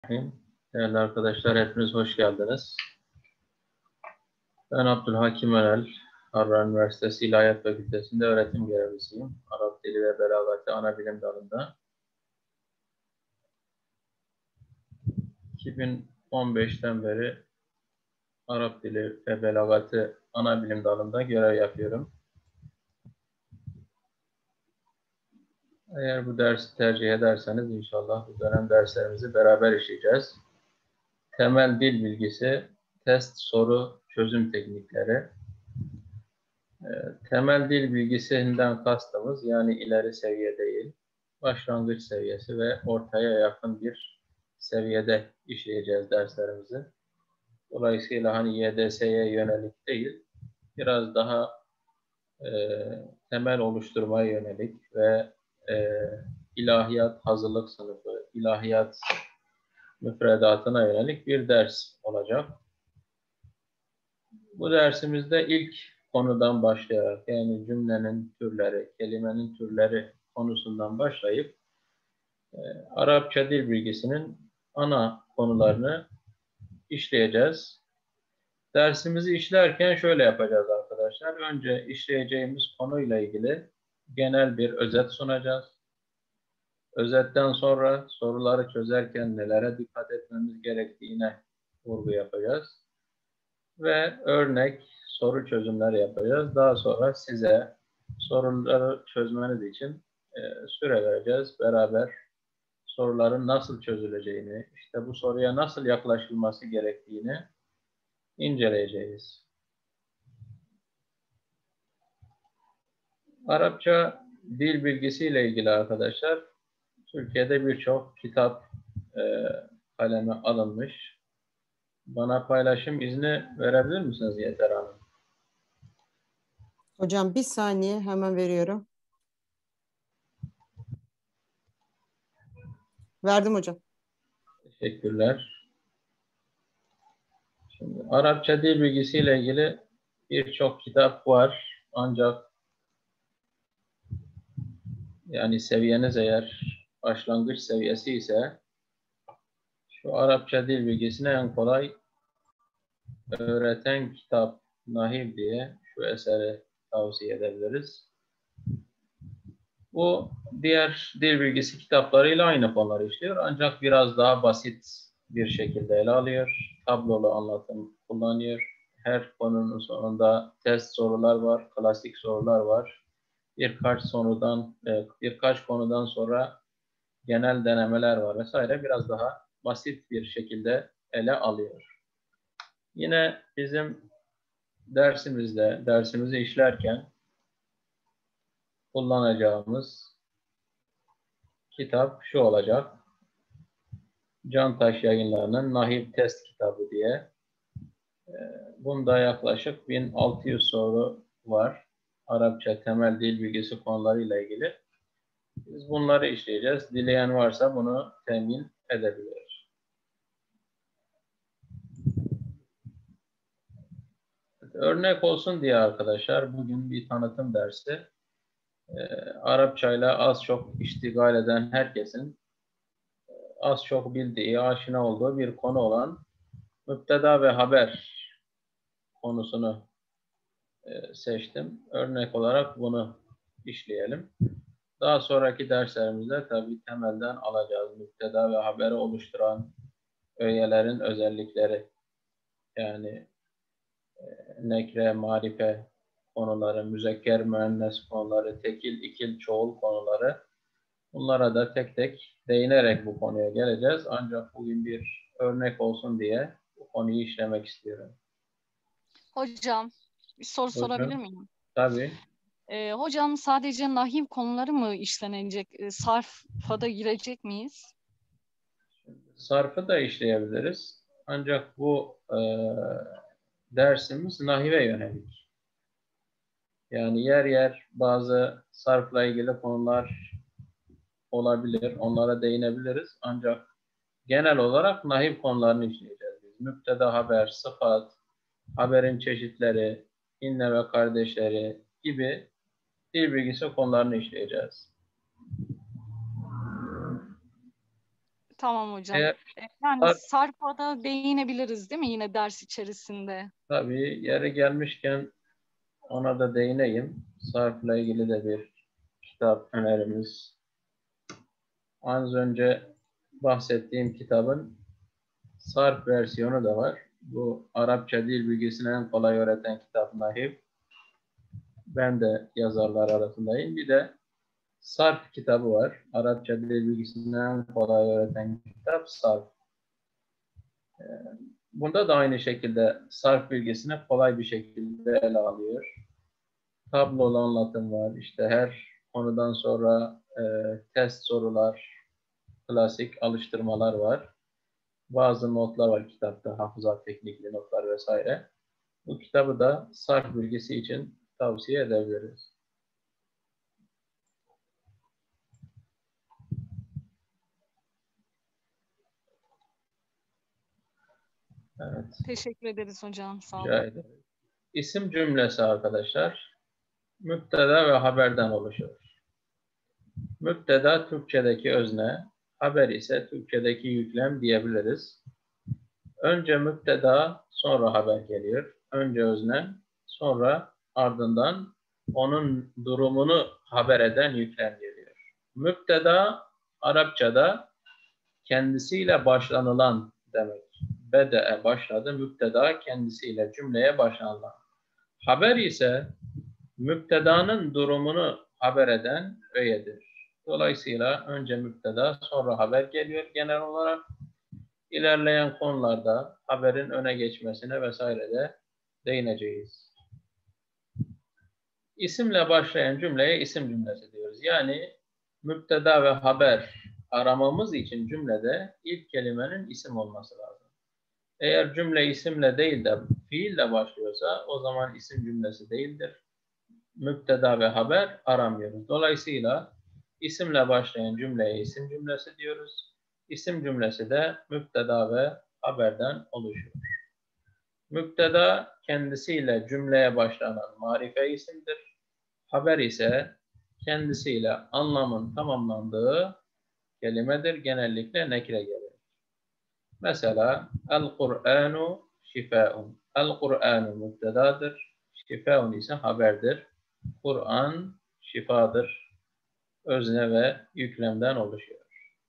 Değerli arkadaşlar, hepiniz hoş geldiniz. Ben Abdülhakim Önel, Harran Üniversitesi İlahiyat Fakültesi'nde öğretim görevlisiyim. Arap Dili ve Belagatı ana bilim dalında. 2015'ten beri Arap Dili ve Belagatı ana bilim dalında görev yapıyorum. Eğer bu dersi tercih ederseniz inşallah bu dönem derslerimizi beraber işleyeceğiz. Temel dil bilgisi, test, soru, çözüm teknikleri. Temel dil bilgisinden kastımız yani ileri seviye değil, başlangıç seviyesi ve ortaya yakın bir seviyede işleyeceğiz derslerimizi. Dolayısıyla hani YDS'ye yönelik değil, biraz daha temel oluşturmaya yönelik ve ilahiyat hazırlık sınıfı, ilahiyat müfredatına yönelik bir ders olacak. Bu dersimizde ilk konudan başlayarak yani cümlenin türleri, kelimenin türleri konusundan başlayıp Arapça dil bilgisinin ana konularını işleyeceğiz. Dersimizi işlerken şöyle yapacağız arkadaşlar. Önce işleyeceğimiz konuyla ilgili genel bir özet sunacağız. Özetten sonra soruları çözerken nelere dikkat etmemiz gerektiğine vurgu yapacağız. Ve örnek soru çözümleri yapacağız. Daha sonra size soruları çözmeniz için süre vereceğiz. Beraber soruların nasıl çözüleceğini, işte bu soruya nasıl yaklaşılması gerektiğini inceleyeceğiz. Arapça dil bilgisiyle ilgili arkadaşlar, Türkiye'de birçok kitap kaleme alınmış. Bana paylaşım izni verebilir misiniz Yeter Hanım? Hocam bir saniye hemen veriyorum. Verdim hocam. Teşekkürler. Şimdi, Arapça dil bilgisiyle ilgili birçok kitap var. Ancak yani seviyeniz eğer başlangıç seviyesi ise şu Arapça dil bilgisini en kolay öğreten kitap Nahiv diye şu eseri tavsiye edebiliriz. Bu diğer dil bilgisi kitaplarıyla aynı konuları işliyor ancak biraz daha basit bir şekilde ele alıyor. Tablolu anlatım kullanıyor. Her konunun sonunda test sorular var, klasik sorular var. Birkaç konudan sonra genel denemeler var vesaire. Biraz daha basit bir şekilde ele alıyor. Yine bizim dersimizi işlerken kullanacağımız kitap şu olacak. Cantaş Yayınları'nın Nahiv Test Kitabı diye. Bunda yaklaşık 1600 soru var. Arapça temel dil bilgisi konularıyla ilgili. Biz bunları işleyeceğiz. Dileyen varsa bunu temin edebilir. Örnek olsun diye arkadaşlar bugün bir tanıtım dersi. Arapçayla az çok iştigal eden herkesin az çok bildiği, aşina olduğu bir konu olan müpteda ve haber konusunu seçtim. Örnek olarak bunu işleyelim. Daha sonraki derslerimizde tabii temelden alacağız. Müpteda ve haberi oluşturan öğelerin özellikleri yani nekre, marife konuları, müzekker, müennes konuları, tekil, ikil, çoğul konuları. Bunlara da tek tek değinerek bu konuya geleceğiz. Ancak bugün bir örnek olsun diye bu konuyu işlemek istiyorum. Hocam, bir soru sorabilir Buyurun. miyim? Tabii. Hocam sadece nahiv konuları mı işlenecek? Sarfa da girecek miyiz? Sarfı da işleyebiliriz. Ancak bu dersimiz nahive yönelik. Yani yer yer bazı sarfla ilgili konular olabilir. Onlara değinebiliriz. Ancak genel olarak nahiv konularını işleyeceğiz biz. Müpteda haber, sıfat, haberin çeşitleri, inne ve kardeşleri gibi dil bilgisi konularını işleyeceğiz. Tamam hocam. Eğer Yani sarf, sarfa da değinebiliriz değil mi yine ders içerisinde? tabii yeri gelmişken ona da değineyim. Sarfla ilgili de bir kitap önerimiz. Az önce bahsettiğim kitabın sarf versiyonu da var. Bu Arapça dil bilgisini en kolay öğreten kitap Nahiv. Ben de yazarlar arasındayım. Bir de Sarf kitabı var. Arapça dil bilgisini en kolay öğreten kitap Sarf. Bunda da aynı şekilde sarf bilgisini kolay bir şekilde ele alıyor. Tablolu anlatım var. İşte her konudan sonra test sorular, klasik alıştırmalar var. Bazı notlar var kitapta, hafıza teknikli notlar vesaire. Bu kitabı da sarf bilgisi için tavsiye edebiliriz. Evet. Teşekkür ederiz hocam. Sağ olun. Rica ederim. İsim cümlesi arkadaşlar, müpteda ve haberden oluşur. Müpteda Türkçedeki özne, haber ise Türkçedeki yüklem diyebiliriz. Önce müpteda, sonra haber geliyor. Önce özne, sonra ardından onun durumunu haber eden yüklem geliyor. Müpteda Arapçada kendisiyle başlanılan demek. Bede'e başladı, müpteda kendisiyle cümleye başlanılan. Haber ise müptedanın durumunu haber eden öğedir. Dolayısıyla önce müpteda, sonra haber geliyor genel olarak. İlerleyen konularda haberin öne geçmesine vesaire de değineceğiz. İsimle başlayan cümleye isim cümlesi diyoruz. Yani müpteda ve haber aramamız için cümlede ilk kelimenin isim olması lazım. Eğer cümle isimle değil de fiille başlıyorsa o zaman isim cümlesi değildir. Müpteda ve haber aramıyoruz. Dolayısıyla isimle başlayan cümleye isim cümlesi diyoruz. İsim cümlesi de müpteda ve haberden oluşuyor. Müpteda kendisiyle cümleye başlanan marife isimdir. Haber ise kendisiyle anlamın tamamlandığı kelimedir. Genellikle nekre gelir. Mesela el-Kur'anu şifaun. El-Kur'anu müptedadır. Şifaun ise haberdir. Kur'an şifadır. Özne ve yüklemden oluşuyor.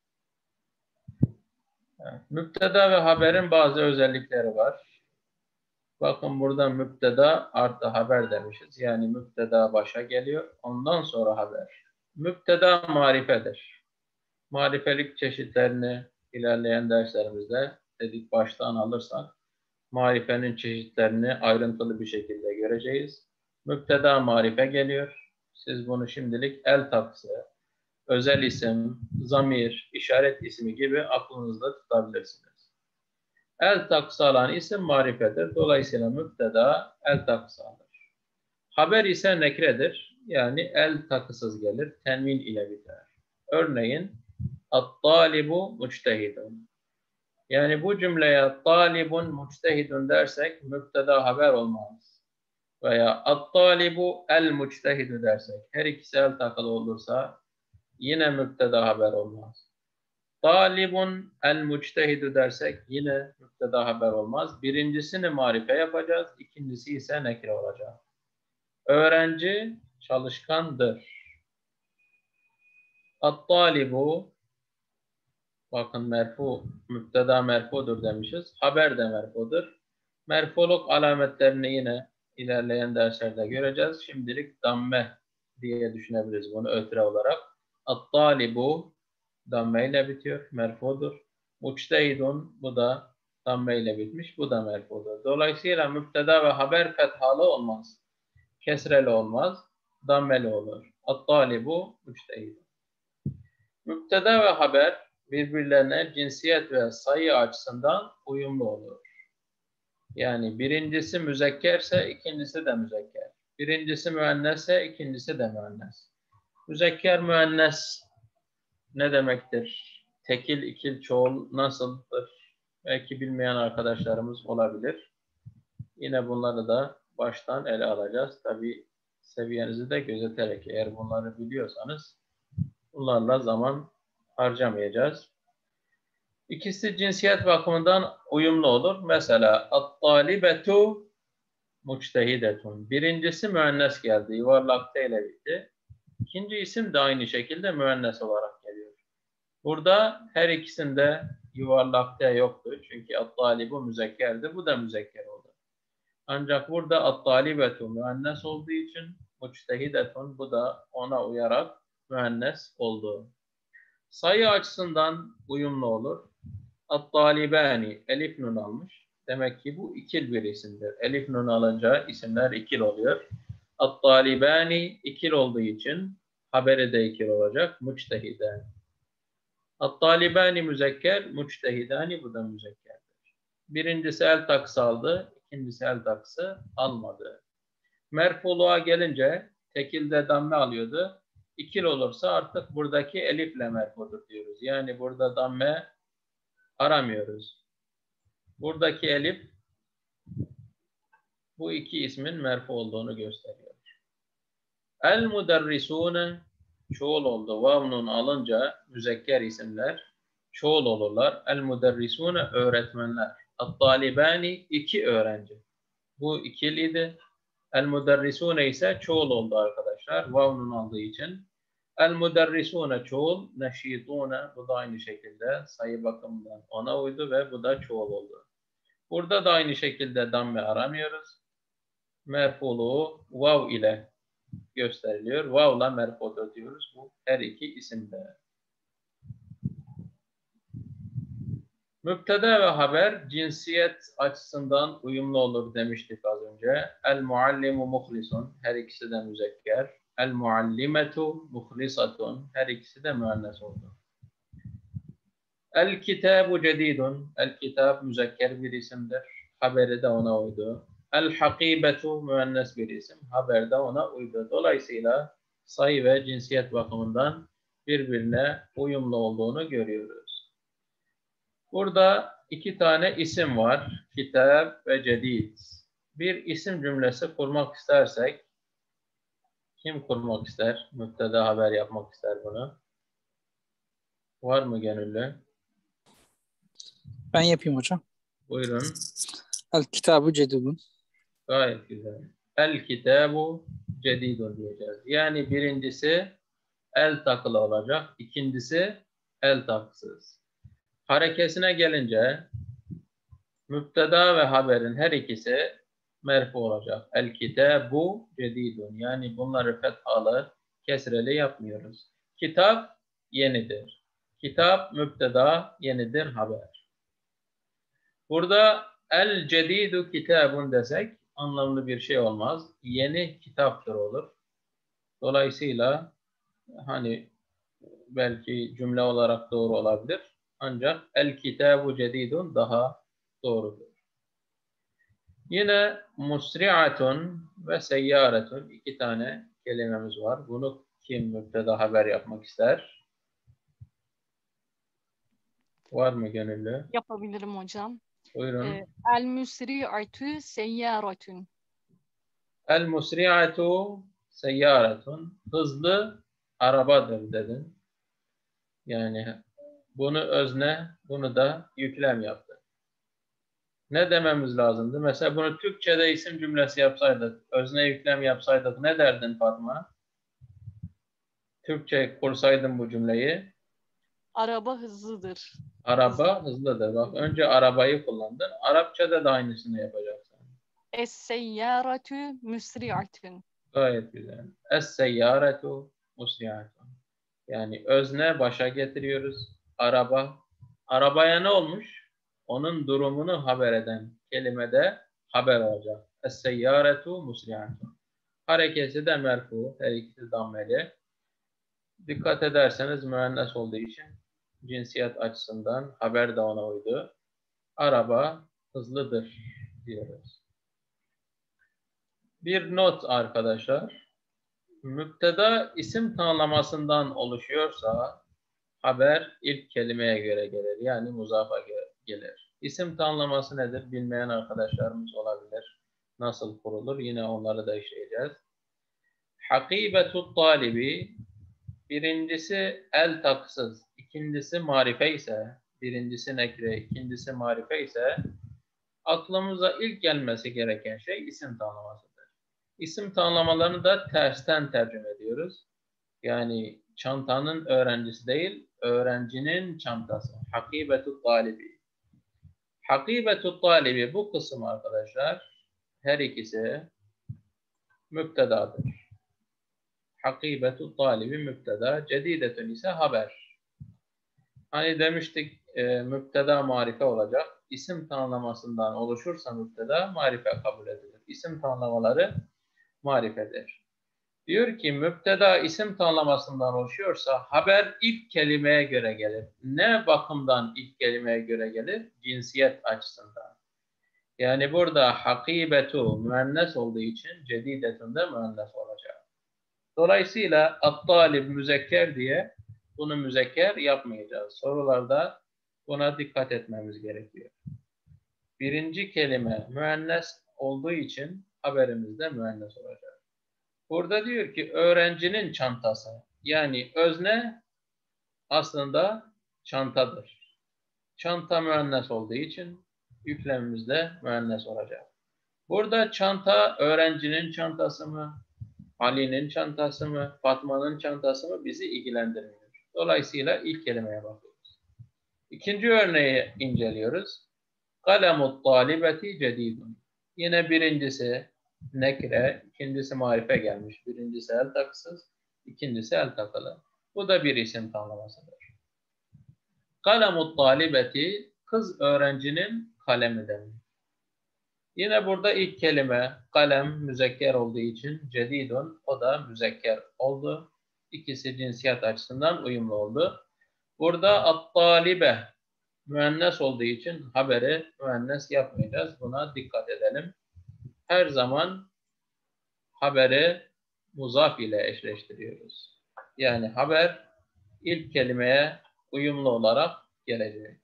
Evet. Müpteda ve haberin bazı özellikleri var. Bakın burada müpteda artı haber demişiz. Yani müpteda başa geliyor. Ondan sonra haber. Müpteda marifedir. Marifelik çeşitlerini ilerleyen derslerimizde dedik baştan alırsak marifenin çeşitlerini ayrıntılı bir şekilde göreceğiz. Müpteda marife geliyor. Siz bunu şimdilik el takısı, özel isim, zamir, işaret ismi gibi aklınızda tutabilirsiniz. El takısı alan isim marifedir. Dolayısıyla müpteda el takısı alır. Haber ise nekredir. Yani el takısız gelir. Tenvin ile biter. Örneğin at-talibu muçtehidun. Yani bu cümleye talibun muçtehidun dersek müpteda haber olmaz. Veya at-talibu el-muçtehidu dersek her ikisi el takılı olursa yine müpteda haber olmaz. Talibun el-muçtehidu dersek yine müpteda haber olmaz. Birincisini marife yapacağız, ikincisi ise nekre olacak. Öğrenci çalışkandır. At-talibu, bakın merfu, müpteda merfudur demişiz. Haber de merfudur. Merfuluk alametlerini yine ilerleyen derslerde göreceğiz. Şimdilik damme diye düşünebiliriz bunu ötre olarak. At-talibu damme ile bitiyor. Merfudur. Muçtehidun, bu da damme ile bitmiş. Bu da merfudur. Dolayısıyla müpteda ve haber fethalı olmaz. Kesreli olmaz. Dammeli olur. At-talibu muçtehidun. Müpteda ve haber birbirlerine cinsiyet ve sayı açısından uyumlu olur. Yani birincisi müzekkerse ikincisi de müzekker. Birincisi müennesse ikincisi de müennes. Müzekker müennes ne demektir? Tekil, ikil, çoğul nasıldır? Belki bilmeyen arkadaşlarımız olabilir. Yine bunları da baştan ele alacağız. Tabii seviyenizi de gözeterek eğer bunları biliyorsanız bunlarla zaman harcamayacağız. İkisi cinsiyet bakımından uyumlu olur. Mesela at-talibetu muçtehidetun. Birincisi müennes geldi. Yuvarlak T ile bitti. İkinci isim de aynı şekilde müennes olarak geliyor. Burada her ikisinde yuvarlak T yoktu. Çünkü at-talibu müzekkerdi. Bu da müzekker oldu. Ancak burada at-talibetu müennes olduğu için muçtehidetun, bu da ona uyarak müennes oldu. Sayı açısından uyumlu olur. At-talibani elif nun almış. Demek ki bu ikil bir isimdir. Elif nun alınca isimler ikil oluyor. At-talibani ikil olduğu için haberi de ikil olacak. Muçtehiden. At-talibani müzekker, muçtehidani bu da müzekkerdir. Birincisi el taksı aldı, ikincisi el taksı almadı. Merfuluğa gelince tekilde damme alıyordu. İkil olursa artık buradaki elifle merfudur diyoruz. Yani burada damme aramıyoruz. Buradaki elif bu iki ismin merfu olduğunu gösteriyor. El muderrisune çoğul oldu. Vavnun alınca müzekker isimler çoğul olurlar. El muderrisune öğretmenler. At-talibani iki öğrenci. Bu ikiliydi. El muderrisune ise çoğul oldu arkadaşlar. Vavnun aldığı için. El muderrisune çoğul, neşitune bu da aynı şekilde sayı bakımından ona uydu ve bu da çoğul oldu. Burada da aynı şekilde damme aramıyoruz. Merfuluğu vav ile gösteriliyor. Vav'la merfudur diyoruz. Bu her iki isimde. Mübteda ve haber cinsiyet açısından uyumlu olur demiştik az önce. El muallimu muhlisun, her ikisi de müzekker. El muallimetu muhlisatun, her ikisi de müennes oldu. El kitabu cedidun, el kitab müzekker bir isimdir. Haberi de ona uydu. El hakibetu müennes bir isim. Haber de ona uydu. Dolayısıyla sayı ve cinsiyet bakımından birbirine uyumlu olduğunu görüyoruz. Burada iki tane isim var. Kitap ve cedid. Bir isim cümlesi kurmak istersek, kim kurmak ister? Mübteda haber yapmak ister bunu. Var mı gönüllü? Ben yapayım hocam. Buyurun. El kitabı cedidun. Gayet güzel. El kitabu cedidun diyeceğiz. Yani birincisi el takılı olacak. İkincisi el takısız. Harekesine gelince mübteda ve haberin her ikisi merfu olacak. El kitabu cedidun. Yani bunları fethalı, kesreli yapmıyoruz. Kitap yenidir. Kitap mübteda, yenidir haber. Burada el cedidu kitabun desek anlamlı bir şey olmaz. Yeni kitaptır olur. Dolayısıyla hani belki cümle olarak doğru olabilir. Ancak el kitabu cedidun daha doğrudur. Yine musri'atun ve seyyaretun iki tane kelimemiz var. Bunu kim mübteda haber yapmak ister? Var mı gönüllü? Yapabilirim hocam. Buyurun. El müsri'atu seyyaratun. El musri'atu seyyaretun. Hızlı arabadır dedin. Yani bunu özne, bunu da yüklem yaptı. Ne dememiz lazımdı? Mesela bunu Türkçe'de isim cümlesi yapsaydık, özne yüklem yapsaydık ne derdin Fatma? Türkçe kursaydın bu cümleyi. Araba hızlıdır. Araba hızlıdır. Bak önce arabayı kullandın. Arapçada da aynısını yapacaksın. Es-seyyaratu müsri'atun. Gayet güzel. Es-seyyaretu musri'atun. Yani özne başa getiriyoruz. Araba. Arabaya ne olmuş? Onun durumunu haber eden kelimede haber olacak. Es-seyyaretu musri'atun. Harekesi de merfu. Her ikisi dammeli. Dikkat ederseniz müennes olduğu için cinsiyet açısından haber de ona uydu. Araba hızlıdır diyoruz. Bir not arkadaşlar. Mübteda isim tanımlamasından oluşuyorsa haber ilk kelimeye göre gelir. Yani muzafa gelir. İsim tanımlaması nedir? Bilmeyen arkadaşlarımız olabilir. Nasıl kurulur? Yine onları da işleyeceğiz. Hakibetut talibi birincisi el taksız, ikincisi marife ise birincisi nekre, ikincisi marife ise aklımıza ilk gelmesi gereken şey isim tanımlamasıdır. İsim tanımlamalarını da tersten tercüme ediyoruz. Yani çantanın öğrencisi değil, öğrencinin çantası. Hakibetut talibi. Hakibetut talibi bu kısım arkadaşlar her ikisi müptedadır. Hakibetut talibi müpteda, cedidetün ise haber. Hani demiştik müpteda marife olacak. İsim tanımlamasından oluşursa müpteda marife kabul edilir. İsim tanımlamaları marifedir. Diyor ki müpteda isim tanımlamasından oluşuyorsa haber ilk kelimeye göre gelir. Ne bakımdan ilk kelimeye göre gelir? Cinsiyet açısından. Yani burada hakibetu müennes olduğu için cedidetun de müennes olacak. Dolayısıyla at-talib müzekker diye bunu müzekker yapmayacağız. Sorularda buna dikkat etmemiz gerekiyor. Birinci kelime müennes olduğu için haberimizde müennes olacak. Burada diyor ki öğrencinin çantası. Yani özne aslında çantadır. Çanta müennes olduğu için yüklemimiz de müennes olacak. Burada çanta öğrencinin çantası mı? Ali'nin çantası mı? Fatma'nın çantası mı? Bizi ilgilendirmiyor. Dolayısıyla ilk kelimeye bakıyoruz. İkinci örneği inceliyoruz. Kalemut talibeti cedidun. Yine birincisi nekre, ikincisi marife gelmiş. Birincisi el takısız, ikincisi el takılı. Bu da bir isim tanımlamasıdır. Kalemut talibeti kız öğrencinin kalemi demek. Yine burada ilk kelime kalem müzekker olduğu için cedidun, o da müzekker oldu. İkisi cinsiyet açısından uyumlu oldu. Burada at-talibe müennes olduğu için haberi müennes yapmayacağız. Buna dikkat edelim. Her zaman haberi muzaf ile eşleştiriyoruz. Yani haber ilk kelimeye uyumlu olarak gelecek.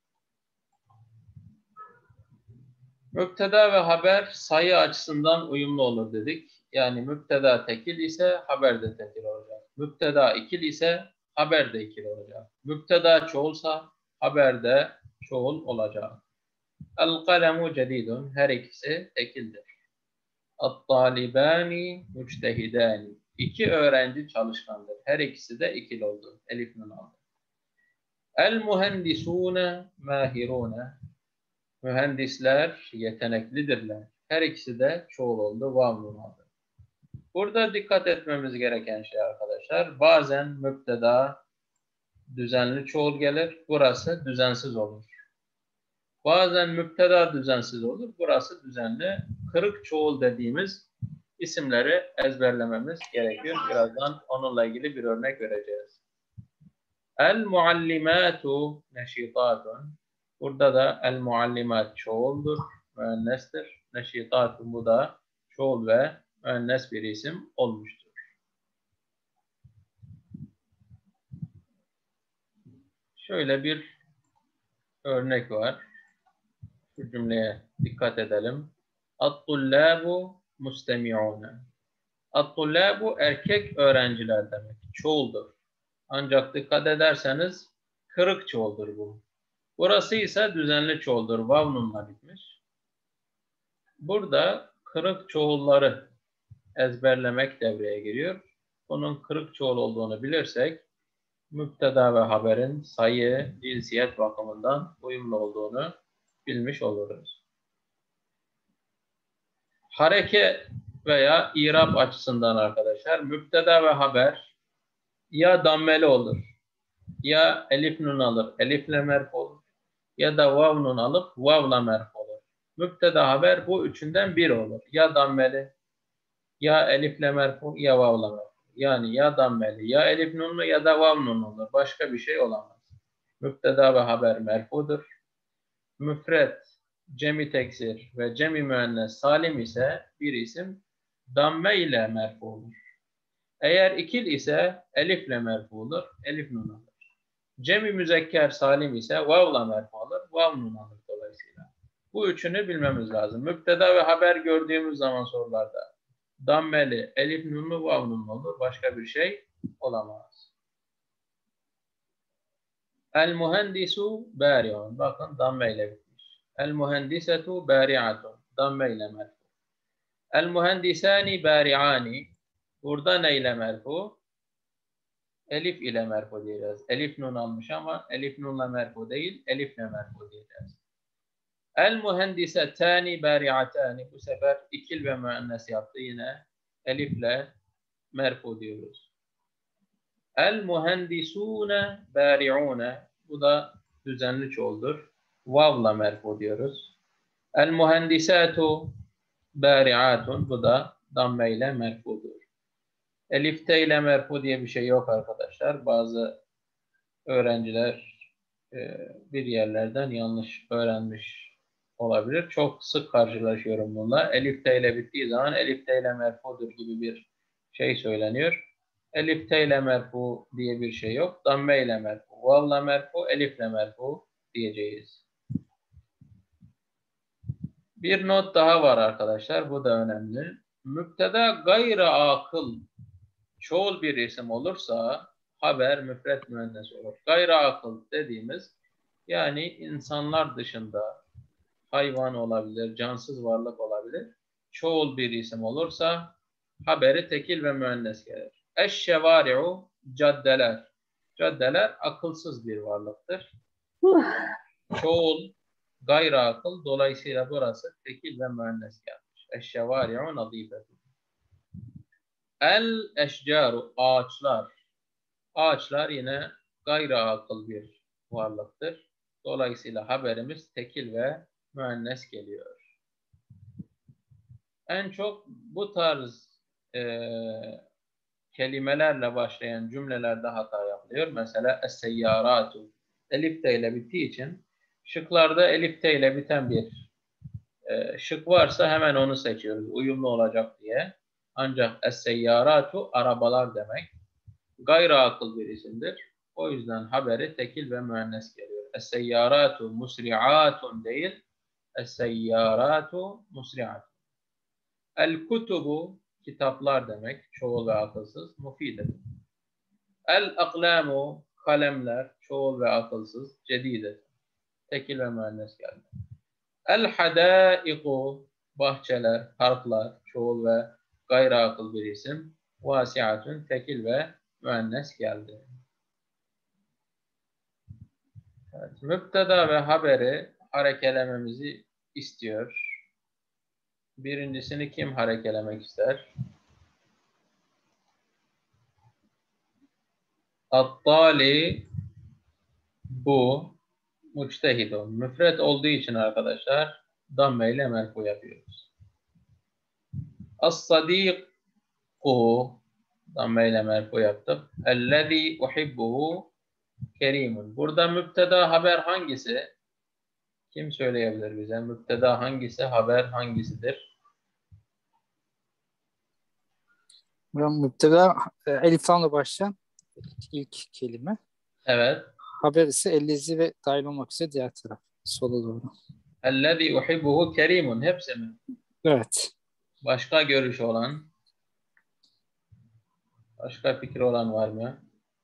Müpteda ve haber sayı açısından uyumlu olur dedik. Yani müpteda tekil ise haber de tekil olacak. Müpteda ikil ise haber de ikil olacak. Müpteda çoğulsa haber de çoğul olacak. El-kalemu cedidun, her ikisi tekildir. At-talibani müctehidani, İki öğrenci çalışkandır. Her ikisi de ikil oldu. Elif nun aldı. El-muhendisune mahirune, mühendisler yeteneklidirler. Her ikisi de çoğul oldu. Vav nun aldı. Burada dikkat etmemiz gereken şey arkadaşlar. Bazen müpteda düzenli çoğul gelir. Burası düzensiz olur. Bazen müpteda düzensiz olur. Burası düzenli. Kırık çoğul dediğimiz isimleri ezberlememiz gerekiyor. Birazdan onunla ilgili bir örnek vereceğiz. El-muallimatu neşitatun. Burada da el-muallimat çoğuldur, müennestir. Neşitatun bu da çoğul ve müennes bir isim olmuştur. Şöyle bir örnek var. Şu cümleye dikkat edelim. At-tullabu mustemi'une. At-tullabu erkek öğrenciler demek. Çoğuldur. Ancak dikkat ederseniz kırık çoğuldur bu. Burası ise düzenli çoğuldur. Vav nunla bitmiş. Burada kırık çoğulları ezberlemek devreye giriyor. Bunun kırık çoğul olduğunu bilirsek müpteda ve haberin sayı, cinsiyet bakımından uyumlu olduğunu bilmiş oluruz. Hareke veya irab açısından arkadaşlar müpteda ve haber ya dammeli olur, ya elif nun alır, elifle merfu olur, ya da vav nun alıp vavla merfu olur. Müpteda haber bu üçünden biri olur. Ya dammeli, ya elifle merfu, ya vavla merfu. Yani ya dammeli, ya elif nunlu ya da vav nun olur. Başka bir şey olamaz. Müpteda ve haber merfudur. Müfret, cemi teksir ve cemi müennes salim ise bir isim damme ile merfu olur. Eğer ikil ise elifle merfu olur, elif nun alır. Cemi müzekker salim ise vavla merfu olur, vav nun alır dolayısıyla. Bu üçünü bilmemiz lazım. Müpteda ve haber gördüğümüz zaman sorularda dammeli, elif nunlu, vav nunlu olur. Başka bir şey olamaz. El muhendisu bari'un. Bakın damme ile bitmiş. El muhendisetu bari'atun. Damme ile merfu. El muhendisani bari'ani. Burada ne ile merfu? Elif ile merfu diyeceğiz. Elif nun almış ama elif nunla merfu değil, elifle merfu diyeceğiz. El mühendisetani bari'atani. Bu sefer ikil ve müennes yaptı. Yine elifle merfu diyoruz. El mühendisune bari'une. Bu da düzenli çoğuldur. Vavla merfu diyoruz. El mühendisatu bari'atun. Bu da damme ile merfudur. Elifte ile merfu diye bir şey yok arkadaşlar. Bazı öğrenciler bir yerlerden yanlış öğrenmiş olabilir. Çok sık karşılaşıyorum bununla. Elif T ile bittiği zaman elif T ile merfudur gibi bir şey söyleniyor. Elif T ile merfu diye bir şey yok. Damme ile merfu, vavla merfu, elifle merfu diyeceğiz. Bir not daha var arkadaşlar. Bu da önemli. Müpteda gayrı akıl çoğul bir isim olursa haber müfret müennes olur. Gayrı akıl dediğimiz yani insanlar dışında hayvan olabilir, cansız varlık olabilir. Çoğul bir isim olursa haberi tekil ve müennes gelir. Eşşevari'u caddeler. Caddeler akılsız bir varlıktır. Çoğul gayrı akıl dolayısıyla burası tekil ve müennes gelmiş. Eşşevari'u nadifetu. El eşcaru ağaçlar. Ağaçlar yine gayri akıl bir varlıktır. Dolayısıyla haberimiz tekil ve müennes geliyor. En çok bu tarz kelimelerle başlayan cümlelerde hata yapılıyor. Mesela es-seyyaratu. Elif T ile bittiği için şıklarda elif T ile biten bir şık varsa hemen onu seçiyoruz. Uyumlu olacak diye. Ancak es-seyyaratu arabalar demek. Gayri akıl bir isimdir. O yüzden haberi tekil ve müennes geliyor. Es-seyyaratu musri'atun değil, es-seyyaratu musri'atun. El-kutubu kitaplar demek, çoğul ve akılsız, mufidedir. El-aklamu kalemler, çoğul ve akılsız, cedidedir. Tekil ve müennes geldi. El-hadaiku bahçeler, parklar, çoğul ve gayri akıl bir isim. Vasiatun tekil ve müennes geldi. Evet, müpteda ve haberi harekelememizi istiyor. Birincisini kim harekelemek ister? At-tali bu muçtehidun. Müfret olduğu için arkadaşlar damme ile merfu yapıyoruz. As-sadiku damme ile merfu yaptık. Ellezî uhibbuhu kerimun. Burada müpteda haber hangisi? Kim söyleyebilir bize? Müpteda hangisi? Haber hangisidir? Müpteda elif lamla başlayan ilk kelime. Evet. Haber ise ellezi ve dahil olmak üzere diğer taraf. Sola doğru. Ellezî uhibbuhu kerimun. Hepsi mi? Evet. Başka görüş olan? Başka fikir olan var mı?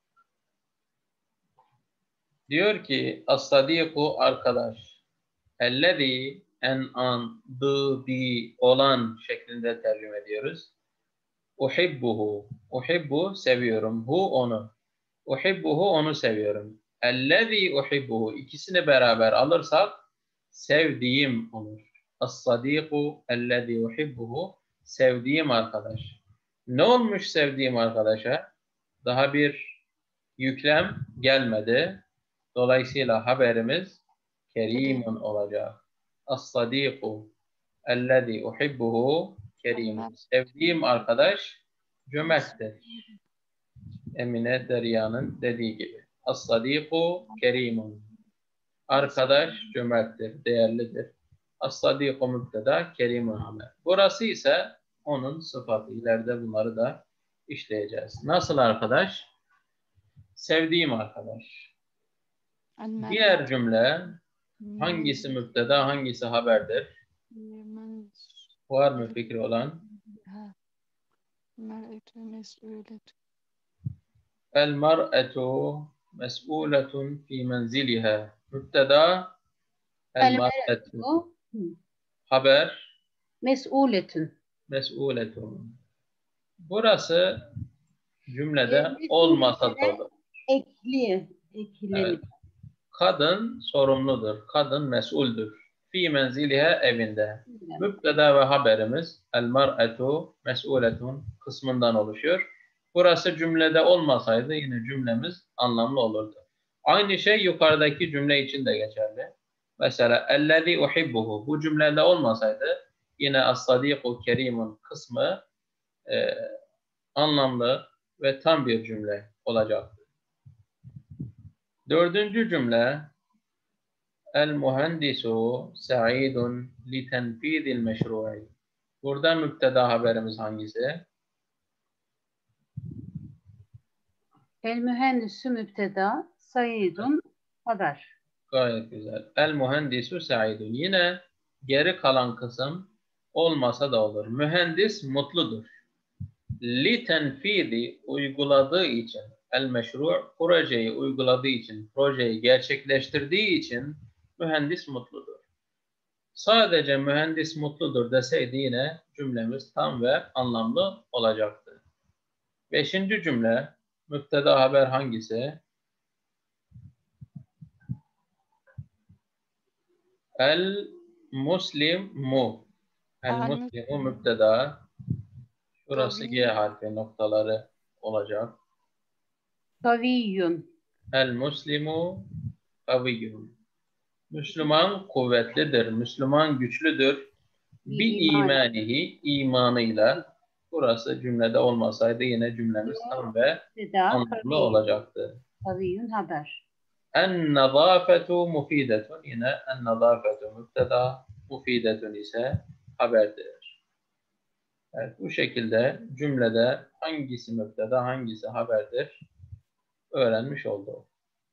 Diyor ki as-sadiku arkadaş. Ellezî en an di olan şeklinde tercüme ediyoruz. Uhibbuhu. Uhibbu seviyorum. Hu onu. Uhibbuhu onu seviyorum. Ellezî uhibbuhu. İkisini beraber alırsak sevdiğim olur. As-sadiku ellezî uhibbuhu. Sevdiğim arkadaş. Ne olmuş sevdiğim arkadaşa? Daha bir yüklem gelmedi. Dolayısıyla haberimiz kerimun olacak. As-sadiku ellezî uhibbuhu kerimun. Sevdiğim arkadaş cömerttir. Emine Derya'nın dediği gibi. As-sadiku kerimun. Arkadaş cömerttir, değerlidir. As-sadiku mübteda, kerimun haber. Burası ise onun sıfatı. İleride bunları da işleyeceğiz. Nasıl arkadaş? Sevdiğim arkadaş. Diğer cümle hangisi mübteda, hangisi haberdir? Var mı fikri olan? El mar'etu mes'uletun fi menziliha. Mübteda el mar'etu. Haber Mes'uletün. mes'uletun. Burası cümlede Yerine olmasa da cümlesine olur. Eklenir. Evet. Kadın sorumludur. Kadın mes'uldür. Fi menziliha evinde. Mübteda ve haberimiz el mar'etu mes'uletun kısmından oluşuyor. Burası cümlede olmasaydı yine cümlemiz anlamlı olurdu. Aynı şey yukarıdaki cümle için de geçerli. Mesela ellezî uhibbuhu bu cümlede olmasaydı yine as-sadiku kerimun kısmı anlamlı ve tam bir cümle olacaktı. Dördüncü cümle el muhendisu sa'idun li tenfidil meşru'i. Burada mübteda haberimiz hangisi? El mühendisü mübteda, Saidun haber. Gayet güzel. El muhendisu sa'idun. Yine geri kalan kısım olmasa da olur. Mühendis mutludur. Li tenfidi uyguladığı için, el meşru projeyi uyguladığı için, projeyi gerçekleştirdiği için mühendis mutludur. Sadece mühendis mutludur deseydi yine cümlemiz tam ve anlamlı olacaktı. Beşinci cümle, mübteda haber hangisi? El muslimu. El muslimu mübteda. Şurası G harfi noktaları olacak. Kaviyyun. El muslimu kaviyyun. Müslüman kuvvetlidir. Müslüman güçlüdür. Bi imanihi imanıyla. Burası cümlede olmasaydı yine cümlemiz tam ve anlamlı olacaktı. Kaviyyun haber. En nazafetu mufidetun. Yine en nazafetu mübteda, mufidetun ise haberdir. Evet, bu şekilde cümlede hangisi mübteda, hangisi haberdir öğrenmiş olduk.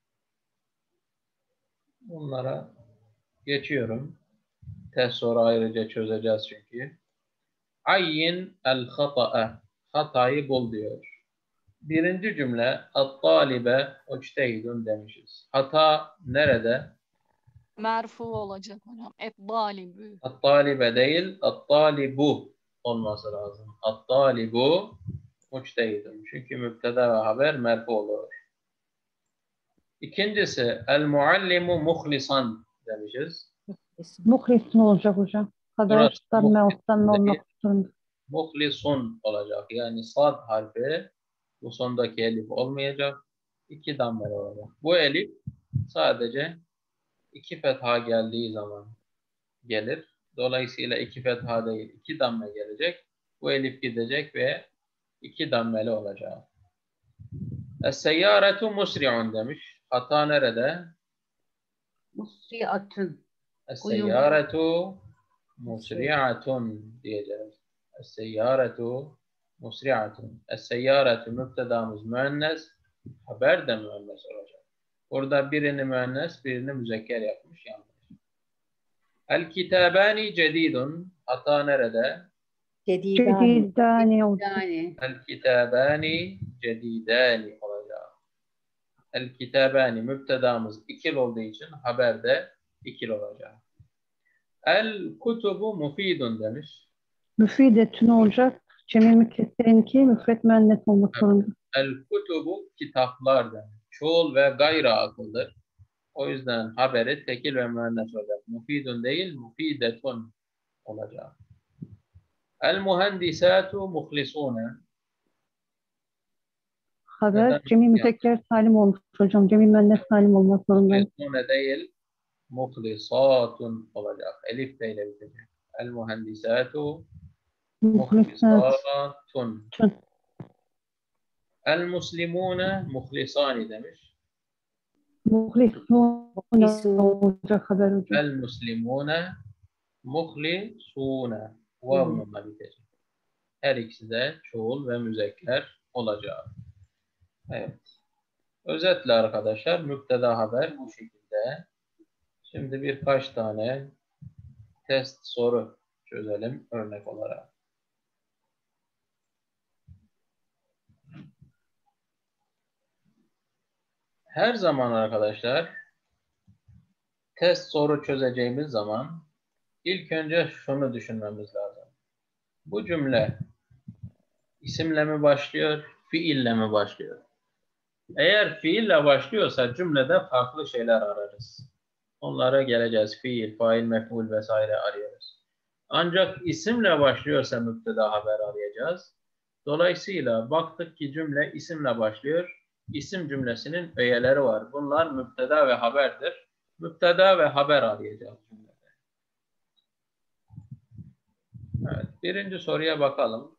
Bunlara geçiyorum. Test soru ayrıca çözeceğiz çünkü. Ayyin el hata'a. Hatayı bul diyor. Birinci cümle at-talibe uçtehidun demişiz. Hata nerede? Merfu olacak hocam. Et-dalibü. At-talibe değil, at-talibu olması lazım. At-talibu uçtehidun. Çünkü mübteda ve haber merfu olur. İkincisi el-muallimu muhlisan demişiz. Muhlisun olacak hocam. Haberden mevuttan olmak zorunda. Muhlisun olacak. Yani sad harfi bu sondaki elif olmayacak. İki dammeli olacak. Bu elif sadece iki fetha geldiği zaman gelir. Dolayısıyla iki fetha değil, iki damme gelecek. Bu elif gidecek ve iki dammeli olacak. Es-seyyaretu musri'un demiş. Hata nerede? Musri'atun. Es-seyyaretu musri'atun diyeceğiz. Es-seyyaretu musri'atun. Es-seyyaretu mübtedamız müennes, haber de müennes olacak. Burada birini müennes, birini müzekker yapmış yanlış. El-kitabani cedidun. Hata nerede? Cedidani olacak. El-kitabani cedidani olacak. El-kitabani mübtedamız ikil olduğu için haber de ikil olacak. El-kutubu mufidun demiş. Müfidetün olacak. Cemil mükesseninki müfret müennes olmak zorunda. El-kutubu kitaplar demiş. Çoğul ve gayri akıldır. O yüzden haberi tekil ve müennes olacak. Mufidun değil, mufidetun olacak. El-muhendisatu muhlisune. Haber cemil mütekker salim olmuş hocam. Cemil müennes salim olmak zorunda. Muhlisune değil, muhlisatun olacak. Elif de ile bitecek. El-muhendisatu muhlisatun. El-muslimune muhlisani demiş. Muhlisun olacak haber hocam. El-muslimune muhlisune. Vavnunla bitecek. Her ikisi de çoğul ve müzekker olacak. Evet. Özetle arkadaşlar mübteda haber bu şekilde. Şimdi birkaç tane test soru çözelim örnek olarak. Her zaman arkadaşlar test soru çözeceğimiz zaman ilk önce şunu düşünmemiz lazım. Bu cümle isimle mi başlıyor, fiille mi başlıyor? Eğer fiille başlıyorsa cümlede farklı şeyler ararız. Onlara geleceğiz. Fiil, fail, mef'ul vesaire arıyoruz. Ancak isimle başlıyorsa müpteda haber arayacağız. Dolayısıyla baktık ki cümle isimle başlıyor. İsim cümlesinin öğeleri var. Bunlar müpteda ve haberdir. Müpteda ve haber arayacağız cümlede. Evet, birinci soruya bakalım.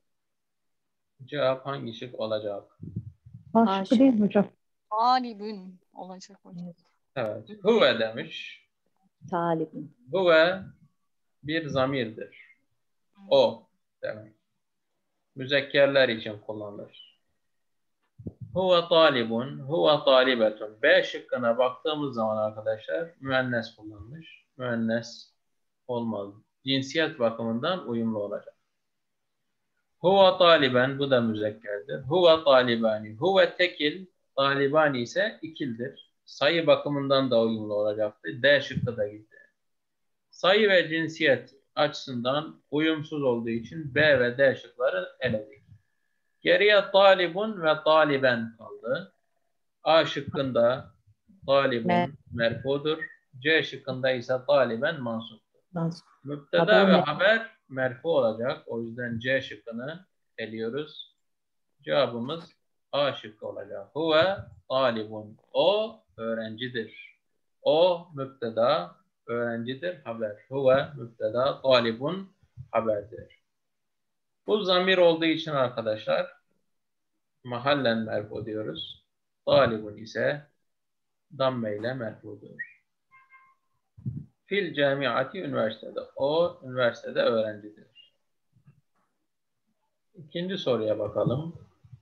Cevap hangi şık olacak? A şıkkı değil mi hocam? Talibün olacak hocam. Evet, huve demiş. Talibun. Huve bir zamirdir. O demek. Müzekkerler için kullanılır. Huve talibun, huve talibetun. B şıkkına baktığımız zaman arkadaşlar müennes kullanılmış. Müennes olmaz. Cinsiyet bakımından uyumlu olacak. Huve taliben, bu da müzekkerdir. Huve talibani, huve tekil, talibani ise ikildir. Sayı bakımından da uyumlu olacaktı. D şıkkı da gitti. Sayı ve cinsiyet açısından uyumsuz olduğu için B ve D şıkları eledik. Geriye talibun ve taliben kaldı. A şıkkında talibun merfudur. C şıkkında ise taliben mansuptur. Müpteda ve haber merfu olacak. O yüzden C şıkkını eliyoruz. Cevabımız A şıkkı olacak. Huve talibun. O öğrencidir. O müpteda, öğrencidir, haber. Huve müpteda, talibun haberdir. Bu zamir olduğu için arkadaşlar mahallen merfu diyoruz. Talibun ise damme ile merfudur. Fil camiati üniversitede. O üniversitede öğrencidir. İkinci soruya bakalım.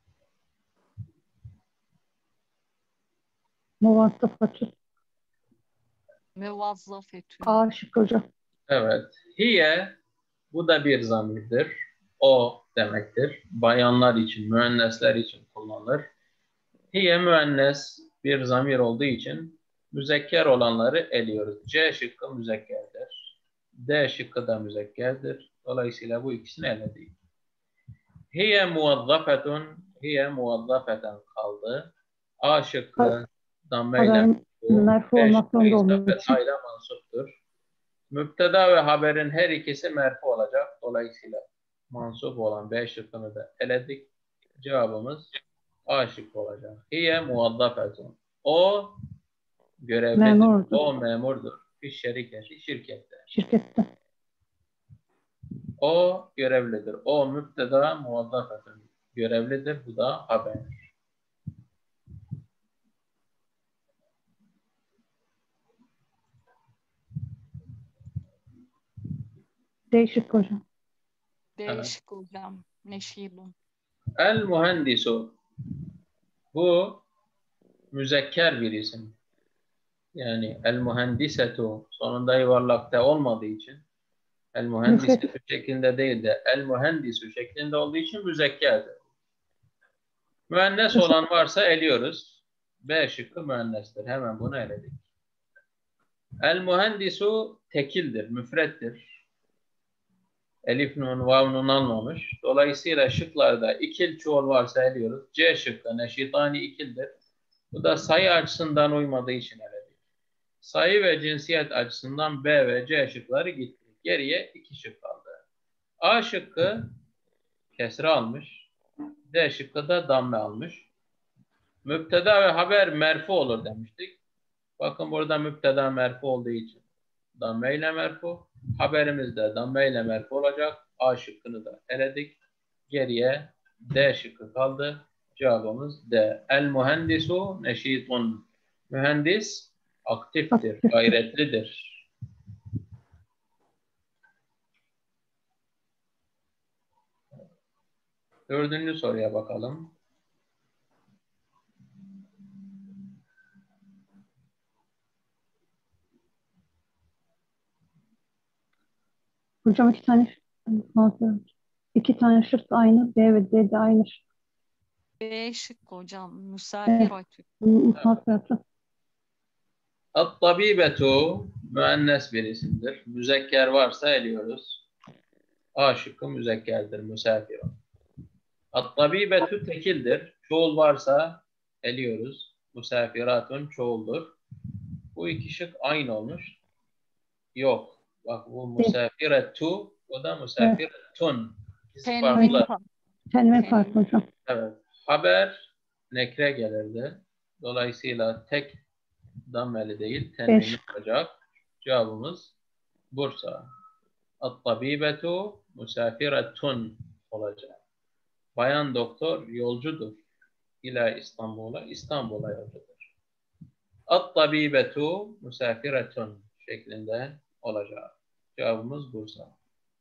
Muvassafatü. Mevazzafetün. A şıkkı hocam. Evet. Hiye, bu da bir zamirdir. O demektir. Bayanlar için, müennesler için kullanılır. Hiye müennes bir zamir olduğu için müzekker olanları eliyoruz. C şıkkı müzekkerdir. D şıkkı da müzekkerdir. Dolayısıyla bu ikisini eledik. Hiye muvazzafetun, hiye muvazzafeten kaldı. A şıkkı dammeyle Haber merfu olmak zorunda olduğu için. Hayla mansuptur. Müpteda ve haberin her ikisi merfu olacak. Dolayısıyla mansup olan B şıkkını da eledik. Cevabımız A şıkkı olacak. Hiye muvazzafetun. O görevlidir. Memurdur. O memurdur. Fiş şirketi, şirkette. Şirkette. O görevlidir. O müpteda muvazzafetun. Görevlidir. Bu da haber. D şıkkı hocam. Değişik hocam. Neşidun. El mühendisu. Bu müzekker bir isim. Yani el mühendisetu sonunda yuvarlakta olmadığı için el mühendisetu şeklinde değil de el mühendisu şeklinde olduğu için müzekkerdir. Müennes olan varsa eliyoruz. B şıkkı müennestir. Hemen bunu eledik. El mühendisu tekildir, müfrettir. Elif nun, vav nun almamış. Dolayısıyla şıklarda ikil çoğul varsa eliyoruz. C şıkkı neşitani ikildir. Bu da sayı açısından uymadığı için eledik. Sayı ve cinsiyet açısından B ve C şıkları gitti. Geriye iki şık kaldı. A şıkkı kesre almış. D şıkkı da damme almış. Müpteda ve haber merfu olur demiştik. Bakın burada müpteda merfu olduğu için damme ile merfu. Haberimiz de damme ile merfu olacak. A şıkkını da eledik. Geriye D şıkkı kaldı. Cevabımız D. El mühendisu neşitun. Mühendis aktiftir, gayretlidir. Dördüncü soruya bakalım. Hocam iki tane şık aynı. B ve D de aynı. B şıkkı hocam. Müsafiratün. Hasratı. At-tabibetu müennes bir isimdir. Müzekker varsa eliyoruz. A şıkkı müzekkerdir. Müsafirun. At-tabibetu tekildir. Çoğul varsa eliyoruz. Musafiratun çoğuldur. Bu iki şık aynı olmuş. Yok. Bak bu musafiretu, o da musafiretun. İkisi Tenvin farklı. farklı. Tenvin farklı hocam. Evet. Haber nekre gelirdi. Dolayısıyla tek dammeli değil, tenvini Beş. olacak. Cevabımız Bursa. At-tabibetu musafiretun olacak. Bayan doktor yolcudur. İla İstanbul'a, İstanbul'a yolcudur. At-tabibetu musafiretun şeklinde olacak. Cevabımız Bursa.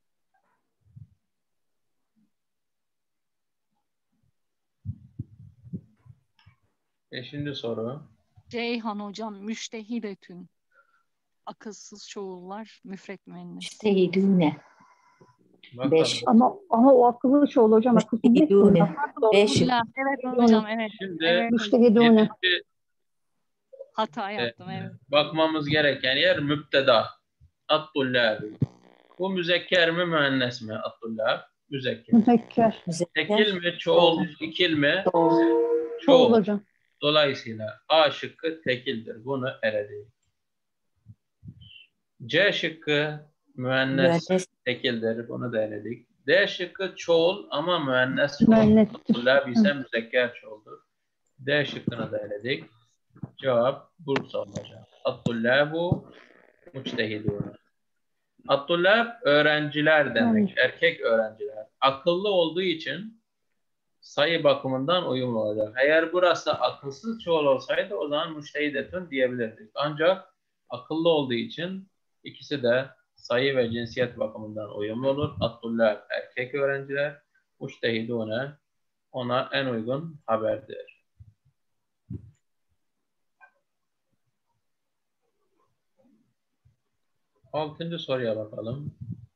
Beşinci soru. Ceyhan hocam. Müştehidetün. Akılsız çoğullar. Müfret müennes. Müstehidune. Bakalım. 5. Ama o akıllı çoğul hocam. Akılsız değil ki Müstehidune. hocam. Farklı 5. olsun. Evet hocam. Evet. Şimdi Evet hocam. Müştehidune. birinci, Hata yaptım. Evet. bakmamız gereken yer müpteda. At-tullâb. Bu müzekker mi, müennes mi? At-tullâb. Müzekker. Müzekker. Tekil mi, çoğul, ikil mi? Çoğul Çoğul. hocam. Dolayısıyla A şıkkı tekildir. Bunu eledik. C şıkkı müennes Müennes. tekildir. Bunu da eledik. D şıkkı çoğul ama müennes çoğul. Müennestir. At-tullâb ise müzekker çoğuldur. D şıkkını da eledik. Cevap Bursa olacak. At-tullâbu muçtehidûne. At-tullâb öğrenciler demek. Erkek öğrenciler. Akıllı olduğu için sayı bakımından uyumlu olacak. Eğer burası akılsız çoğul olsaydı o zaman müştehidetun diyebilirdik. Ancak akıllı olduğu için ikisi de sayı ve cinsiyet bakımından uyumlu olur. At-tullâb erkek öğrenciler. Muçtehidûne ona en uygun haberdir. Altıncı soruya bakalım.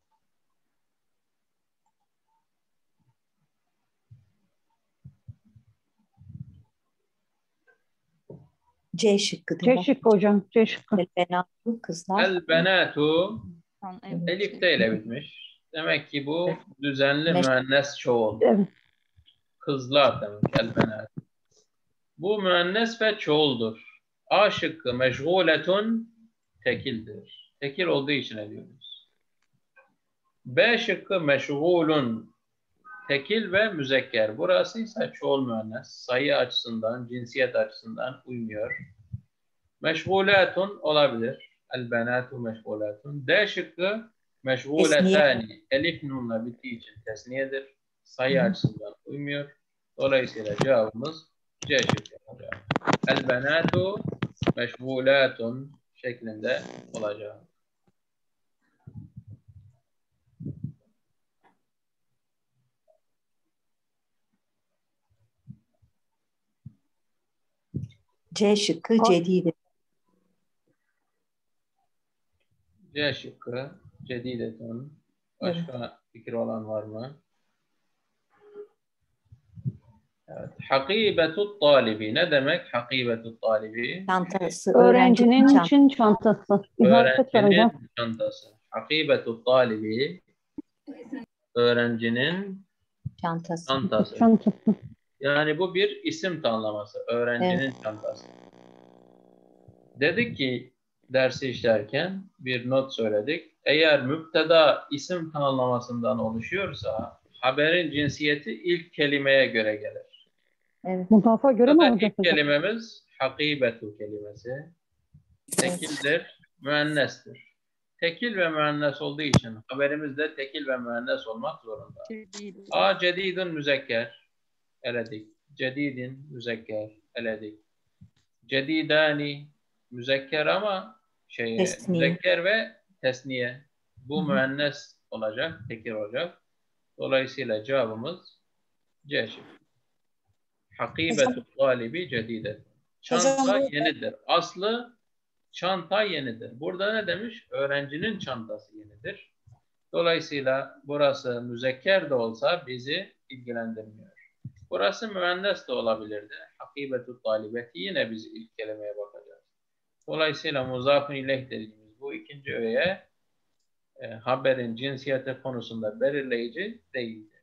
C şıkkı C değil mi? şıkkı hocam. C şıkkı. El-benatu kızlar. El-benatu Evet. elif de ile bitmiş. Demek ki bu düzenli Meş- müennes çoğul. Evet. Kızlar demek el-benat. Bu müennes ve çoğuldur. A şıkkı meşguletun tekildir. Tekil olduğu için ediyoruz. B şıkkı meşgulun tekil ve müzekker. Burası ise çoğul müennes. Sayı açısından, cinsiyet açısından uymuyor. Meşgulatun olabilir. El-benatu meşgulatun. D şıkkı meşguletani. Elif nunla bittiği için tesniyedir. Sayı açısından uymuyor. Dolayısıyla cevabımız C şıkkı olacak. El-benatu meşgulatun şeklinde olacak. C şıkkı cedide. C şıkkı cedidetun. Başka fikir olan var mı? Evet. Hakibetut talibi. Ne demek hakibetut talibi? Çantası. Öğrencinin çantası. için çantası. İzafet var hocam. Öğrencinin çantası. Hakibetut talibi. Öğrencinin Çantası. çantası. Çantası. Yani bu bir isim tanımlaması. Öğrencinin çantası. Dedik ki dersi işlerken bir not söyledik. Eğer müpteda isim tanımlamasından oluşuyorsa haberin cinsiyeti ilk kelimeye göre gelir. Evet. Mudafa göre mi Burada olacak ilk hocam? kelimemiz hakibetu kelimesi. Tekildir, müennestir. Tekil ve müennes olduğu için haberimiz de tekil ve müennes olmak zorunda. Cedid. A cedidun müzekker eledik. Cedidin müzekker eledik. Cedidani müzekker ama Tesniye. müzekker ve tesniye. Bu müennes olacak, tekil olacak. Dolayısıyla cevabımız C şıkkı. Hakibetu talibi cedide. Çanta yenidir. Aslı çanta yenidir. Burada ne demiş? Öğrencinin çantası yenidir. Dolayısıyla burası müzekker de olsa bizi ilgilendirmiyor. Burası müennes de olabilirdi. Hakibetu talibeti, yine biz ilk kelimeye bakacağız. Dolayısıyla muzafun ileyh dediğimiz bu ikinci öğe haberin cinsiyeti konusunda belirleyici değildir.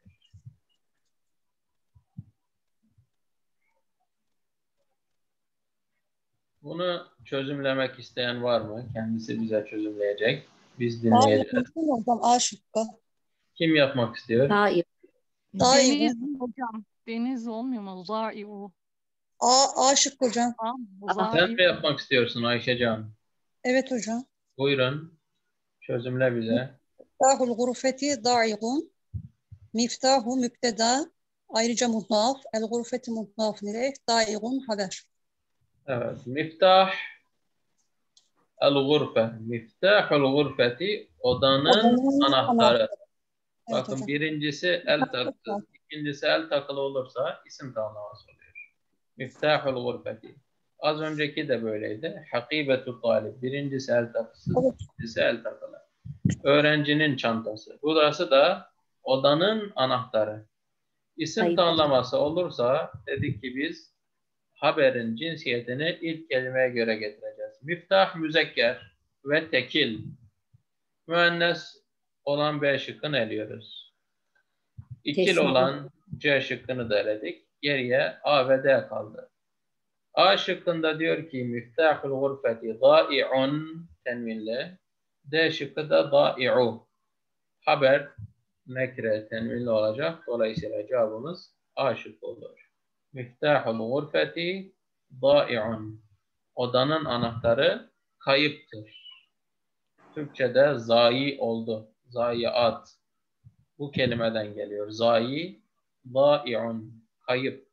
Bunu çözümlemek isteyen var mı? Kendisi bize çözümleyecek. Biz dinleyeceğiz. Hocam A şıkkı. Kim yapmak istiyor? Daim. Deniz hocam. Deniz olmuyor mu? Zai'u. A şıkkı hocam. Sen mi yapmak istiyorsun Ayşecan? Evet hocam. Buyurun. Çözümle bize. Miftahul gurfeti da'igun. Miftahu mübteda. Ayrıca muhdaf. El gurfeti muhdafun ileyh. Da'igun haber. Evet. Miftah el-gurfe. Miftahul gurfeti, odanın anahtarı. Evet Bakın hocam. birincisi el takılı, ikincisi el takılı olursa isim tamlaması oluyor. Miftahul gurfeti. Az önceki de böyleydi. Hakibetu talib. Birincisi el takısı, ikincisi el takılı. Öğrencinin çantası. Burası da odanın anahtarı. İsim Hayır. tamlaması olursa dedik ki biz haberin cinsiyetini ilk kelimeye göre getireceğiz. Miftah müzekker ve tekil. Müennes olan B şıkkını eliyoruz. İkil Kesinlikle. olan C şıkkını da eledik. Geriye A ve D kaldı. A şıkkında diyor ki miftahul gurfeti da'i'un tenvinli. D şıkkı da da'i'u. Haber nekre tenvinli olacak. Dolayısıyla cevabımız A şıkkı olur. Miftahul gurfeti da'i'un. Odanın anahtarı kayıptır. Türkçe'de zayi oldu. Zayiat. Bu kelimeden geliyor. Zayi, da'i'un. Kayıp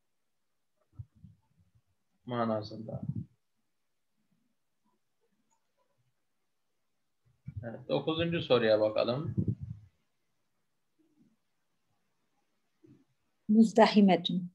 manasında. Evet, 9. soruya bakalım. Muzdahimetun.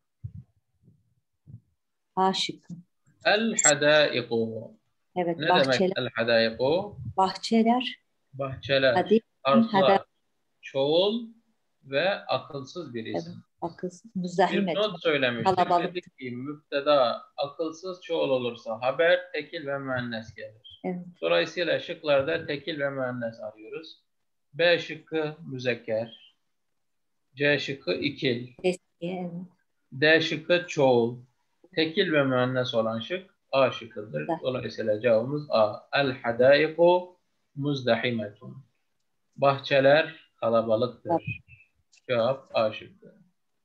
A şıkkı. El-hadaiku. Evet, Ne demek bahçeler. el-hadaiku? Bahçeler. Bahçeler, Hadi. parklar, çoğul ve akılsız bir Evet, isim. akılsız. Bir Muzdahimetun. not söylemiştik. Kalabalık. Dedik ki müpteda akılsız çoğul olursa haber tekil ve müennes gelir. Evet. Dolayısıyla şıklarda tekil ve müennes arıyoruz. B şıkkı müzekker. C şıkkı ikil. Evet. D şıkkı çoğul. Tekil ve müennes olan şık A şıkkıdır. Evet. Dolayısıyla cevabımız A. El-hadaiku muzdahimetun. Bahçeler kalabalıktır. Cevap A şıkkı.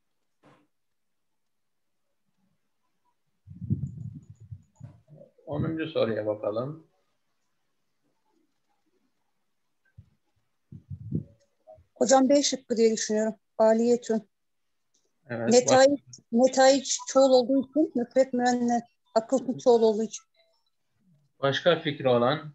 Onuncu soruya bakalım. Hocam B şıkkı diye düşünüyorum. Aliyetün. Evet. Netaic çoğul olduğu için müfret müennes. Akıllı çoğul olduğu için. Başka fikri olan?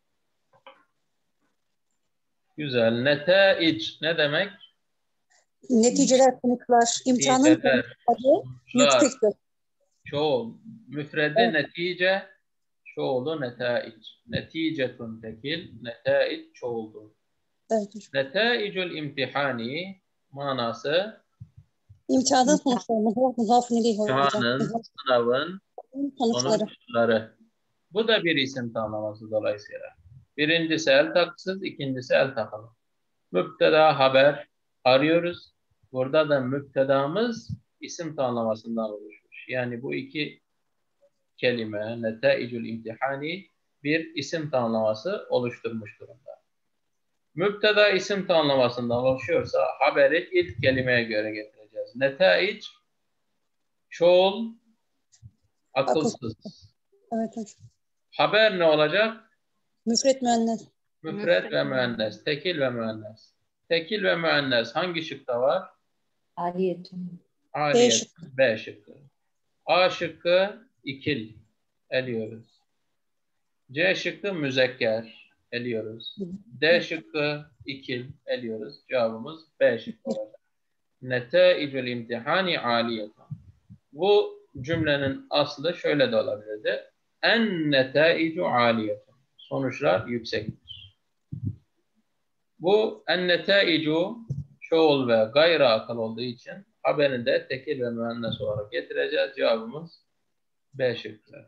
Güzel. Netaic ne demek? Neticeler, sonuçlar, imtihanın Neticeler, sonuçları sonuçlar, yüksektir. çoğul. Müfredi Evet. netice, çoğulu netaic. Neticetun tekil, netaic çoğuldur. Evet hocam. Netaicul imtihani manası İmtihanın sonuçları. Muzafın ileyh hocam. imtihanın, sınavın Sonuçları. sonuçları. Bu da bir isim tamlaması dolayısıyla. Birincisi el takısız, ikincisi el takılı. Müpteda haber arıyoruz. Burada da müptedamız isim tamlamasından oluşmuş. Yani bu iki kelime netaicul imtihani bir isim tamlaması oluşturmuş durumda. Müpteda isim tamlamasından oluşuyorsa haberi ilk kelimeye göre getireceğiz. Netaic çoğul, akılsız. Evet hocam. Haber ne olacak? Müfret müennes. Müfret ve müennes, tekil ve müennes. Tekil ve müennes hangi şıkta var? Aliyetun. Aliyet, B şıkkı. A şıkkı ikil, eliyoruz. C şıkkı müzekker, eliyoruz. D şıkkı ikil, eliyoruz. Cevabımız B şıkkı olacak. Netaicul imtihani aliyetun. Bu cümlenin aslı şöyle de olabilirdi. En netaicu aliyetun. Sonuçlar yüksektir. Bu en netaicu çoğul ve gayri akıl olduğu için Haberini de tekil ve müennes olarak getireceğiz. Cevabımız B şıkkı.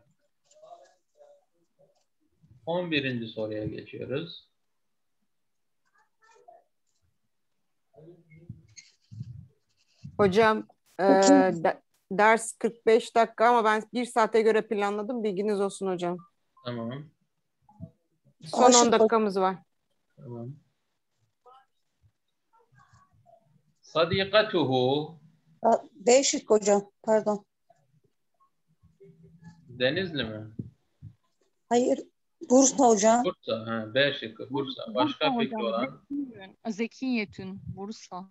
11. soruya geçiyoruz. Hocam ders 45 dakika ama ben 1 saate göre planladım. Bilginiz olsun hocam. Tamam. Son 10 dakikamız var. Tamam. Sadikatuhu B şıkkı hocam. Pardon. Denizli mi? Hayır. Bursa hocam. Bursa. Ha, B şıkkı. Bursa. Başka Bursa fikri hocam, olan? Zekiyetün. Bursa.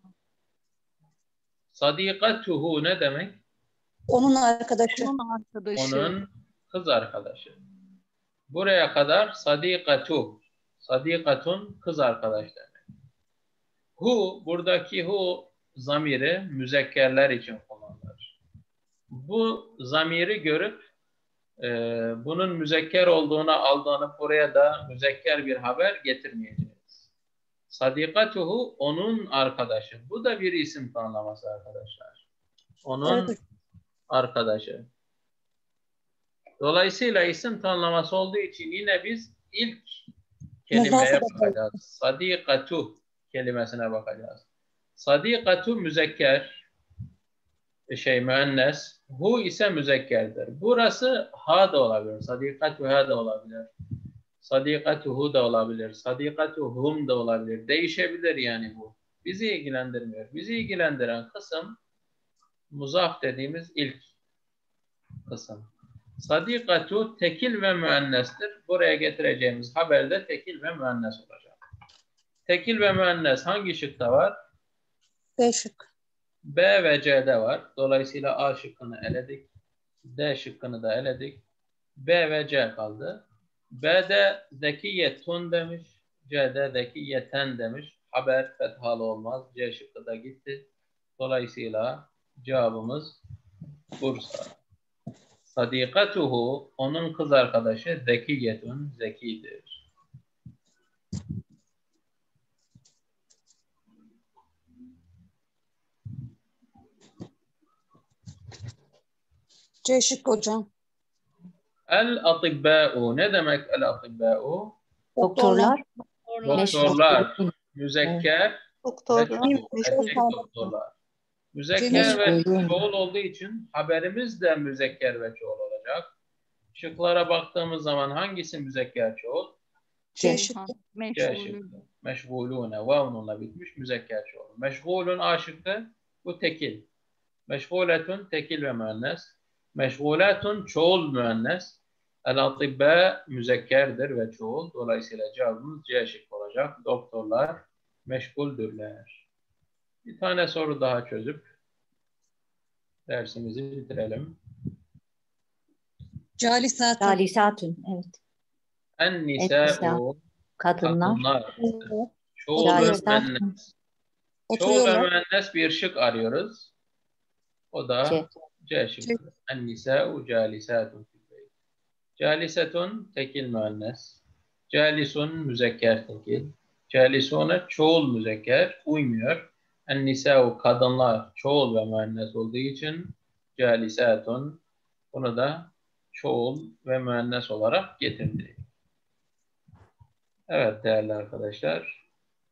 Sadikatuhu ne demek? Onun arkadaşı. Onun arkadaşı. Onun kız arkadaşı. Buraya kadar sadikatu. Sadikatun kız arkadaş demek. Hu, buradaki hu zamiri müzekkerler için kullanılır. Bu zamiri görüp bunun müzekker olduğuna aldanıp buraya da müzekker bir haber getirmeyeceğiz. Sadikatuhu onun arkadaşı. Bu da bir isim tanımlaması arkadaşlar. Onun Evet. arkadaşı. Dolayısıyla isim tanımlaması olduğu için yine biz ilk kelimeye bakacağız. Sadikatu kelimesine bakacağız. Sadikatu müzekker, müennes. Hu ise müzekkerdir. Burası ha da olabilir. Sadikatu ha da olabilir. Sadikatuhu da olabilir. Sadikatuhum da olabilir. Değişebilir yani bu. Bizi ilgilendirmiyor. Bizi ilgilendiren kısım muzaf dediğimiz ilk kısım. Sadikatu tekil ve müennestir. Buraya getireceğimiz haberde tekil ve müennes olacak. Tekil ve müennes hangi şıkta var? B şıkkı. B ve C'de var. Dolayısıyla A şıkkını eledik. D şıkkını da eledik. B ve C kaldı. B'de zekiyetun demiş. C'de zekiyeten demiş. Haber fethalı olmaz. C şıkkı da gitti. Dolayısıyla cevabımız Bursa. Sadikatuhu onun kız arkadaşı zekiyetun zekidir. C şıkkı hocam. El-atibbâ'u ne demek el-atibbâ'u? Doktorlar. Doktorlar, müzekker ve Doktorlar. çoğul, erkek doktorlar. Müzekker ve çoğul olduğu için haberimiz de müzekker ve çoğul olacak. Şıklara baktığımız zaman hangisi müzekker çoğul? C şıkkı. C şıkkı. Meşgulûne, vavnunla bitmiş müzekker çoğul. Meşgulun A şıkkı, bu tekil. Meşguletun tekil ve müennes. Meşgulatun çoğul müennes. El-atibbâ müzekkerdir ve çoğul. Dolayısıyla cevabımız C şıkkı olacak. Doktorlar meşguldürler. Bir tane soru daha çözüp dersimizi bitirelim. Calisatun. Calisatun. Evet. En-nisâ'u Kadınlar. çoğul ve Calisatun. müennes. Çoğul ve Oturuyorlar. müennes bir şık arıyoruz. O da C şıkkı. En-nisâ'u calisâtun. Calisetun tekil müennes. Calisun müzekker tekil. Calisune çoğul müzekker. Uymuyor. En-nisâ'u kadınlar çoğul ve müennes olduğu için calisatun. Bunu da çoğul ve müennes olarak getirdi. Evet değerli arkadaşlar.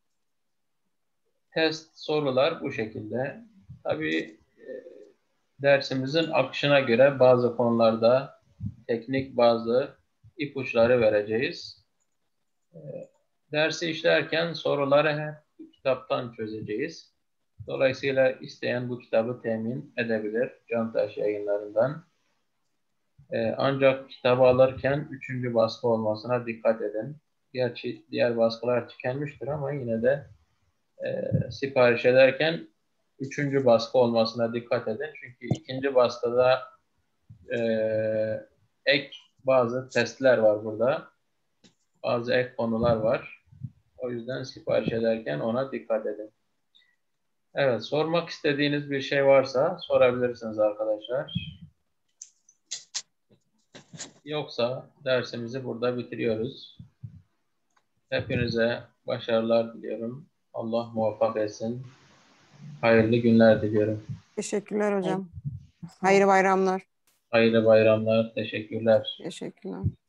Test sorular bu şekilde. Tabii dersimizin akışına göre bazı konularda teknik bazı ipuçları vereceğiz. Dersi işlerken soruları hep bu kitaptan çözeceğiz. Dolayısıyla isteyen bu kitabı temin edebilir Cantaş Yayınları'ndan. Ancak kitabı alırken 3. baskı olmasına dikkat edin. Gerçi diğer baskılar tükenmiştir ama yine de sipariş ederken 3. baskı olmasına dikkat edin. Çünkü 2. baskıda ek bazı testler var burada. Bazı ek konular var. O yüzden sipariş ederken ona dikkat edin. Evet, sormak istediğiniz bir şey varsa sorabilirsiniz arkadaşlar. Yoksa dersimizi burada bitiriyoruz. Hepinize başarılar diliyorum. Allah muvaffak etsin. Hayırlı günler diliyorum. Teşekkürler hocam. Hayırlı bayramlar. Hayırlı bayramlar. Teşekkürler. Teşekkürler.